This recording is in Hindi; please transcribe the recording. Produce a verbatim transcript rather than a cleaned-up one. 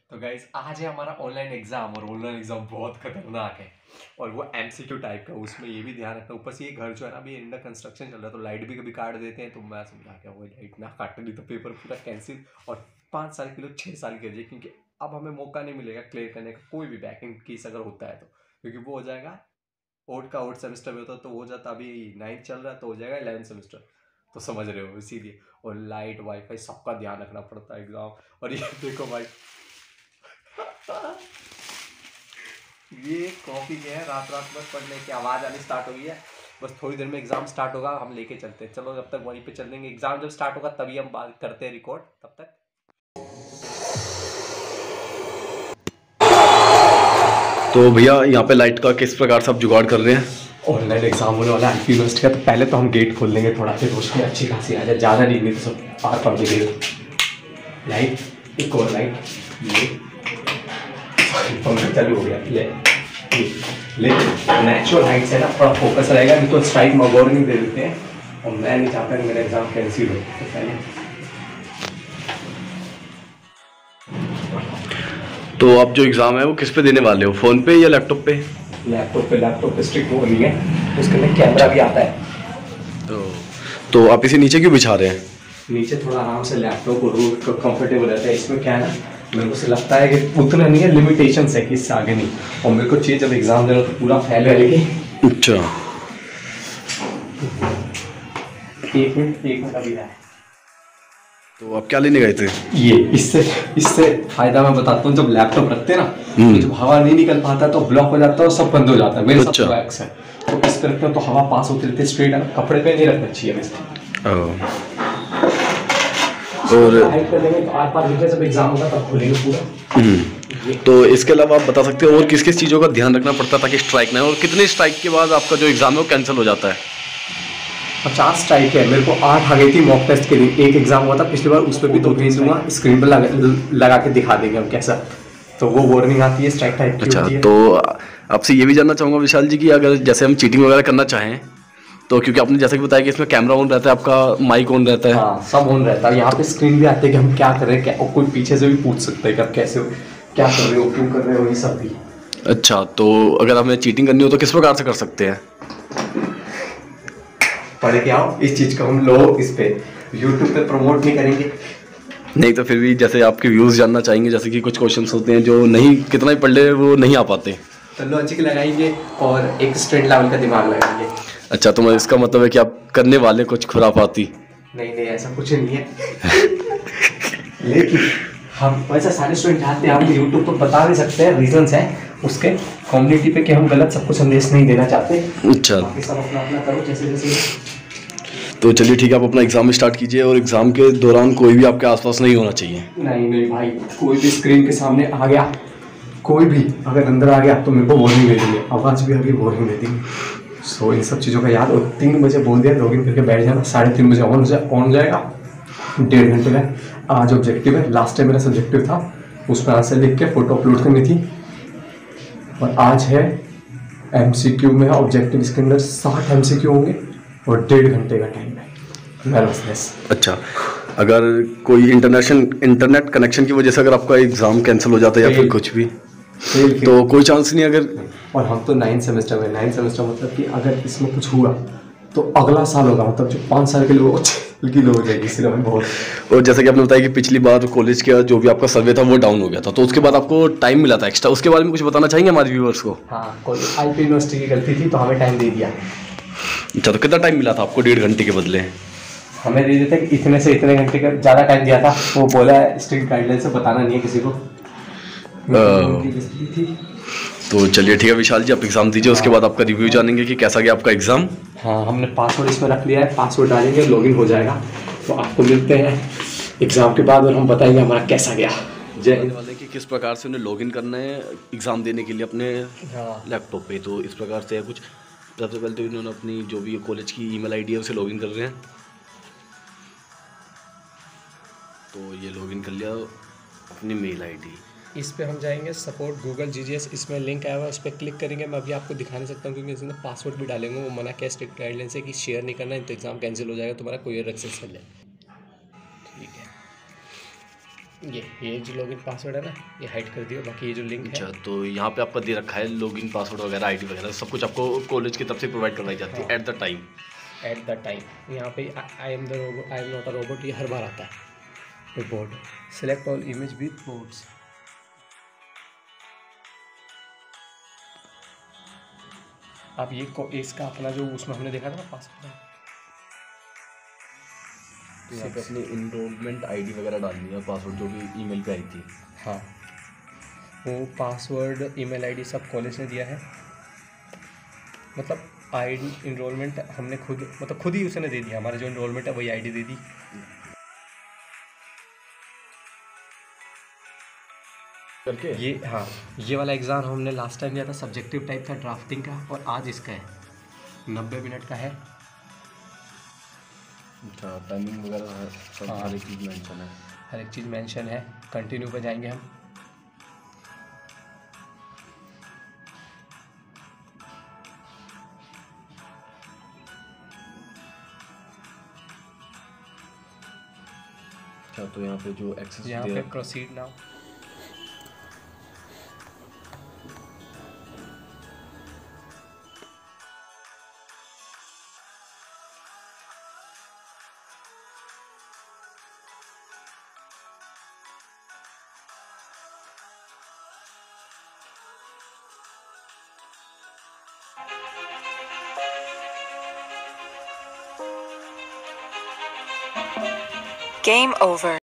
तो गाइस आज है हमारा ऑनलाइन एग्जाम और ऑनलाइन एग्जाम बहुत खतरनाक है और वो एमसीक्यू टाइप का। उसमें ये भी ध्यान रखना, ऊपर से ये घर जो है ना अभी अंडर कंस्ट्रक्शन चल रहा है तो लाइट भी कभी काट देते हैं। तो मैं समझा क्या वो लाइट ना काटे नहीं तो पेपर पूरा कैंसिल और पाँच साल के लिए छः साल के लिए, क्योंकि अब हमें मौका नहीं मिलेगा क्लियर करने का कोई भी बैकिंग केस अगर होता है तो, क्योंकि वो हो जाएगा ओट का ओट सेमेस्टर में होता तो हो जाता, अभी नाइन्थ चल रहा है तो हो जाएगा इलेवन सेमेस्टर। तो समझ रहे हो इसीलिए, और लाइट वाईफाई सबका ध्यान रखना पड़ता है एग्जाम। और ये देखो भाई ये कॉपी क्या है, रात रात में पढ़ने की आवाज़ आनी स्टार्ट हो गई है। बस थोड़ी देर में एग्जाम स्टार्ट होगा, हम लेके चलते हैं। चलो जब तक वहीं पे चल देंगे, एग्जाम जब स्टार्ट होगा तभी हम बात करते हैं रिकॉर्ड। तब तक तो भैया यहाँ पे लाइट का किस प्रकार से आप जुगाड़ कर रहे हैं? ऑनलाइन एग्जाम होने वाला है आई पी यूनिवर्सिटी का, तो पहले तो हम गेट खोल देंगे थोड़ा, फिर रोशनी अच्छी खासी आ जाए, ज़्यादा नहीं नहीं तो सब पार पड़ जाएगी। लाइट एक और लाइट, ये पंखा चालू हो गया। ले लेकिन नेचुरल हाइट से ना थोड़ा फोकस रहेगा, नहीं तो स्ट्राइक वार्निंग दे देते हैं और मैं नहीं चाहता कि मेरा एग्जाम कैंसिल हो। तो पहले तो आप जो एग्ज़ाम है वो किस पे देने वाले हो, फ़ोन पे या लैपटॉप पे? लैपटॉप पे लैपटॉप पे स्ट्रिक्ट वो नहीं है, उसके अंदर कैमरा भी आता है। तो तो आप इसे नीचे क्यों बिछा रहे हैं? नीचे थोड़ा आराम से लैपटॉप और रूट कंफर्टेबल रहता है। इसमें क्या है ना, मेरे को से लगता है कि उतना नहीं है, लिमिटेशन है कि इससे आगे नहीं। और मेरे को चाहिए जब एग्जाम देना तो पूरा फैल रहेगी। अच्छा, एक मिनट एक मिनट अभी है। तो आप क्या लेने गए थे? ये इससे इससे फायदा मैं बताता हूँ, जब लैपटॉप रखते हैं ना तो जब हवा नहीं निकल पाता तो ब्लॉक हो जाता है और सब बंद हो जाता है। मेरे अच्छा। साथ एक्स है तो इस पे रखते हैं तो हवा पास होती रहती है स्ट्रेट। कपड़े पे नहीं रखना चाहिए वैसे। और हाइड कर देंगे तो आर पार दिख जाए, जब एग्जाम होगा तब खोलेंगे पूरा। तो इसके अलावा आप बता सकते हो और किस किस चीज़ों का ध्यान रखना पड़ता है ताकि स्ट्राइक ना हो, और कितने स्ट्राइक के बाद आपका जो एग्ज़ाम है वो कैंसिल हो जाता है? पचास स्ट्राइक है, मेरे को आठ आ गई थी मॉक टेस्ट के दिन। एक एग्जाम हुआ था पिछली बार, उस पर भी तो भेज दूंगा, स्क्रीन पर लगा, लगा के दिखा देंगे हम कैसा। तो वो वार्निंग आती है स्ट्राइक टाइप की। अच्छा, होती है। तो आपसे ये भी जानना चाहूँगा विशाल जी कि अगर जैसे हम चीटिंग वगैरह करना चाहें तो, क्योंकि आपने जैसे कि बताया कि इसमें कैमरा ऑन रहता है, आपका माइक ऑन रहता है। हाँ, सब ऑन रहता है। यहाँ पे स्क्रीन भी आती है कि हम क्या कर रहे हैं, क्या, और कोई पीछे से भी पूछ सकता है कि आप कैसे हो, क्या कर रहे हो, क्यों कर रहे हो, ये सब भी। अच्छा, तो अगर हमें चीटिंग करनी हो तो किस प्रकार से कर सकते हैं? पढ़े क्या हो, इस चीज़ को हम लोग इस पे यूट्यूब पे प्रमोट नहीं करेंगे। नहीं तो फिर भी जैसे आपके व्यूज़ जानना चाहेंगे, जैसे कि कुछ क्वेश्चंस होते हैं जो नहीं, कितना ही पढ़ ले वो नहीं आ पाते, तो लॉजिक लगाएंगे और एक स्ट्रेट लेवल का दिमाग लगाएंगे। अच्छा, तो मैं इसका मतलब है कि आप करने वाले कुछ खुराफाती? नहीं नहीं, ऐसा कुछ नहीं है। लेकिन हम वैसे सारे स्टूडेंट चाहते हैं, हम यूट्यूब पर बता नहीं सकते हैं, रीजंस है उसके कम्युनिटी पे कि हम गलत सबको संदेश नहीं देना चाहते। अच्छा, बाकी सब अपना अपना करो जैसे जैसे। तो चलिए ठीक है, आप अपना एग्ज़ाम स्टार्ट कीजिए और एग्ज़ाम के दौरान कोई भी आपके आसपास नहीं होना चाहिए। नहीं नहीं भाई, कोई भी स्क्रीन के सामने आ गया, कोई भी अगर अंदर आ गया तो मेरे को वार्निंग दे देंगे, आवाज़ भी आ गई वार्निंग दे देंगे। सो इन सब चीज़ों का याद। और तीन बजे बोल दिया लॉगिन करके बैठ जाना, साढ़े तीन बजे ऑन ऑन हो जाएगा, डेढ़ घंटे का। आज ऑब्जेक्टिव है, लास्ट टाइम मेरा सब्जेक्टिव था, उस पर आंसर लिख के फ़ोटो अपलोड करनी थी। और आज है एमसीक्यू में ऑब्जेक्टिव, इसके अंदर साठ एमसीक्यू होंगे और डेढ़ घंटे का टाइम है। नर्वसनेस। अच्छा, अगर कोई इंटरनेशनल इंटरनेट कनेक्शन की वजह से अगर आपका एग्ज़ाम कैंसिल हो जाता है या फिर कुछ भी, तो कोई चांस नहीं अगर? और हम तो नाइन्थ सेमेस्टर में, नाइन्थ सेमेस्टर मतलब कि अगर इसमें कुछ हुआ तो अगला साल होगा, मतलब जो पाँच साल के लोग की लो हो जाएगी, इसलिए हमें बहुत। और जैसा कि आपने बताया कि पिछली बार कॉलेज का जो भी आपका सर्वे था वो डाउन हो गया था, तो उसके बाद आपको टाइम मिला था एक्स्ट्रा, उसके बारे में कुछ बताना चाहेंगे हमारे व्यूअर्स को? हाँ, कोई आई पी यूनिवर्सिटी की गलती थी तो हमें टाइम दे दिया। अच्छा, तो कितना टाइम मिला था आपको डेढ़ घंटे के बदले? हमें दे देते कि इतने से इतने घंटे का, ज़्यादा टाइम दिया था। वो बोला है स्ट्रिक्ट गाइडलाइन से बताना नहीं है किसी को। थी। तो चलिए ठीक है विशाल जी, आप एग्ज़ाम दीजिए, उसके बाद आपका रिव्यू जानेंगे कि कैसा गया आपका एग्ज़ाम। हाँ, हमने पासवर्ड इसमें रख लिया है, पासवर्ड डालेंगे लॉगिन हो जाएगा। तो आपको मिलते हैं एग्ज़ाम के बाद और हम बताएंगे हमारा कैसा गया। जय हिंद। वाले कि किस प्रकार से उन्हें लॉगिन करना है एग्ज़ाम देने के लिए अपने लैपटॉप पे, तो इस प्रकार से है कुछ। सबसे पहले तो इन्होंने अपनी जो भी कॉलेज की ईमेल आईडी है उसे लॉगिन कर रहे हैं, तो ये लॉगिन कर लिया अपनी मेल आईडी। इस पे हम जाएंगे support Google G G S, इसमें लिंक आया हुआ है, उस पर क्लिक करेंगे। मैं अभी आपको दिखा नहीं सकता हूँ क्योंकि इसमें पासवर्ड भी डालेंगे, वो मना किया स्ट्रिक्ट गाइडलाइन से कि शेयर नहीं करना है, तो एग्जाम कैंसिल हो जाएगा, तुम्हारा कोई सक्सेस कर ले। ठीक है, ये ये जो लॉगिन पासवर्ड है ना, ये हाइड कर दियो, बाकी ये जो लिंक है। अच्छा, तो यहाँ पे आपका दे रखा है लॉगिन पासवर्ड वगैरह, आईडी वगैरह सब कुछ आपको कॉलेज की तरफ से प्रोवाइड करवाई जाती है at the time. At the time यहाँ पे I am the robot, I am not a robot, ये हर बार आता है report. Select all image with ports. आप ये को इसका अपना जो उसमें हमने देखा था ना पासवर्ड, तो यहाँ पे अपनी इनरोलमेंट आईडी वगैरह डालनी है, पासवर्ड जो भी ईमेल पे आई थी। हाँ, वो पासवर्ड ईमेल आईडी सब कॉलेज ने दिया है, मतलब आईडी इनरोलमेंट हमने खुद, मतलब खुद ही उसने दे दिया, हमारा जो इनरोलमेंट है वही आईडी दे दी करके। ये हाँ, ये वाला एग्ज़ाम हमने लास्ट टाइम दिया था, सब्जेक्टिव टाइप था ड्राफ्टिंग का, और आज इसका है नब्बे मिनट का है। अच्छा, टाइमिंग वगैरह है, सब हाँ। हर एक चीज़ मेंशन है। हर एक चीज़ मेंशन है। कंटिन्यू पे जाएंगे हम। अच्छा, तो यहाँ पे जो एक्सेस यहाँ पे प्रोसीड नाउ। Game over.